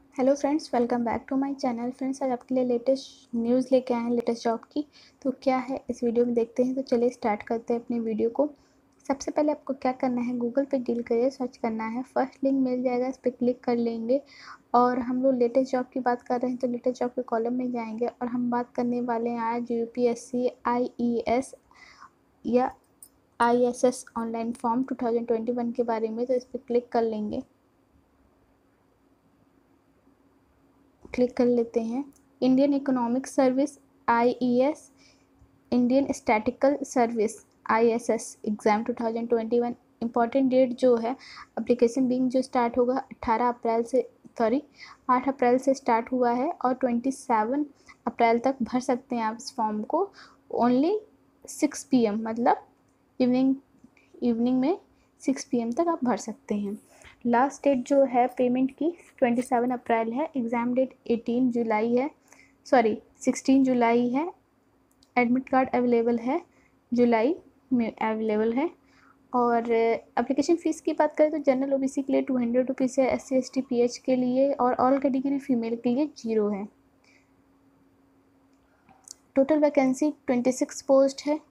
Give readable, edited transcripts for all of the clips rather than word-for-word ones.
Hello friends, welcome back to my channel. Friends, आज आपके लिए लेटेस्ट न्यूज़ लेके आए हैं, लेटेस्ट जॉब की। तो क्या है इस वीडियो में देखते हैं। तो चलिए स्टार्ट करते हैं अपनी वीडियो को। सबसे पहले आपको क्या करना है, गूगल पे डील करिए, सर्च करना है, फर्स्ट लिंक मिल जाएगा, इस पर क्लिक कर लेंगे। और हम लोग लेटेस्ट जॉब की बात कर रहे हैं तो लेटेस्ट जॉब के कॉलम में जाएंगे और हम बात करने वाले हैं आज यूपीएससी IES या ISS ऑनलाइन फॉर्म 2021 के बारे में। तो इस पर क्लिक कर लेंगे, क्लिक कर लेते हैं। Indian economic service IES, Indian statical service ISS exam 2021। Important date जो है एप्लीकेशन बिंग जो स्टार्ट होगा 8 अप्रैल से स्टार्ट हुआ है और 27 अप्रैल तक भर सकते हैं आप इस फॉर्म को। ओनली 6 PM मतलब इवनिंग में 6 PM तक आप भर सकते हैं। लास्ट डेट जो है पेमेंट की 27 अप्रैल है। एग्ज़ाम डेट 16 जुलाई है। एडमिट कार्ड अवेलेबल है, जुलाई में अवेलेबल है। और एप्लीकेशन फ़ीस की बात करें तो जनरल OBC के लिए 200 रुपीज़ है, SC ST PH के लिए और ऑल कैटेगरी फीमेल के लिए 0 है। टोटल वैकेंसी 26 पोस्ट है।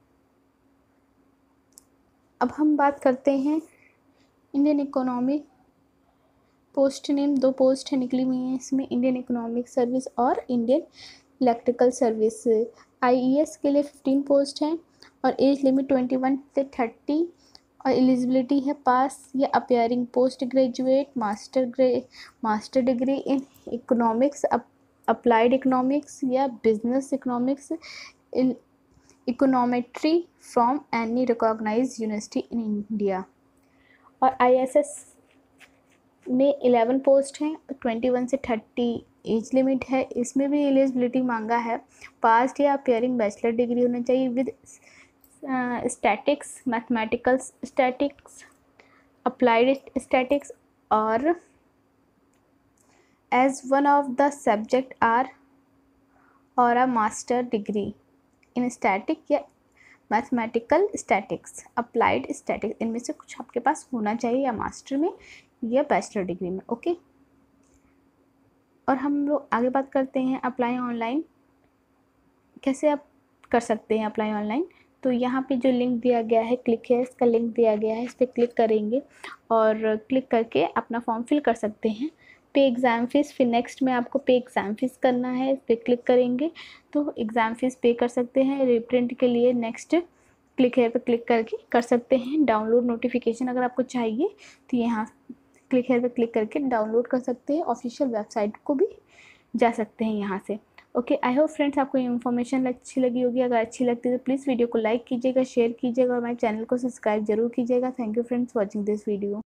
अब हम बात करते हैं Indian economy post name. 2 post है निकली हुई हैं इसमें, इंडियन इकोनॉमिक सर्विस और इंडियन इलेक्ट्रिकल सर्विस। IES के लिए 15 पोस्ट हैं और एज लिमिट 21 से 30 और एलिजिबिलिटी है पास या appearing post graduate, master degree in economics, applied economics या business economics, in econometry from any recognised university in India. और ISS में 11 पोस्ट हैं, 21 से 30 एज लिमिट है। इसमें भी एलिजिबिलिटी मांगा है, पास्ट या अपीयरिंग बैचलर डिग्री होना चाहिए with statics, mathematical statics, applied statics और as one of the subject are और a master degree in static या मैथमेटिकल स्टैटिक्स, अप्लाइड स्टैटिक्स, इनमें से कुछ आपके पास होना चाहिए या मास्टर में या बैचलर डिग्री में। ओके, और हम लोग आगे बात करते हैं अप्लाई ऑनलाइन कैसे आप कर सकते हैं अप्लाई ऑनलाइन। तो यहाँ पे जो लिंक दिया गया है, क्लिक है, इसका लिंक दिया गया है, इस पर क्लिक करेंगे और क्लिक करके अपना फॉर्म फिल कर सकते हैं। पे एग्ज़ाम फ़ीस, फिर नेक्स्ट में आपको पे एग्ज़ाम फ़ीस करना है, इस पर क्लिक करेंगे तो एग्ज़ाम फ़ीस पे कर सकते हैं। रिप्रिंट के लिए नेक्स्ट क्लिक है पर क्लिक करके कर सकते हैं। डाउनलोड नोटिफिकेशन अगर आपको चाहिए तो यहाँ क्लिक है पर क्लिक करके डाउनलोड कर सकते हैं। ऑफिशियल वेबसाइट को भी जा सकते हैं यहाँ से। ओके, आई होप फ्रेंड्स आपको इन्फॉर्मेशन अच्छी लगी होगी। अगर अच्छी लगती है तो प्लीज़ वीडियो को लाइक कीजिएगा, शेयर कीजिएगा और हमारे चैनल को सब्सक्राइब जरूर कीजिएगा। Thank you friends watching this video.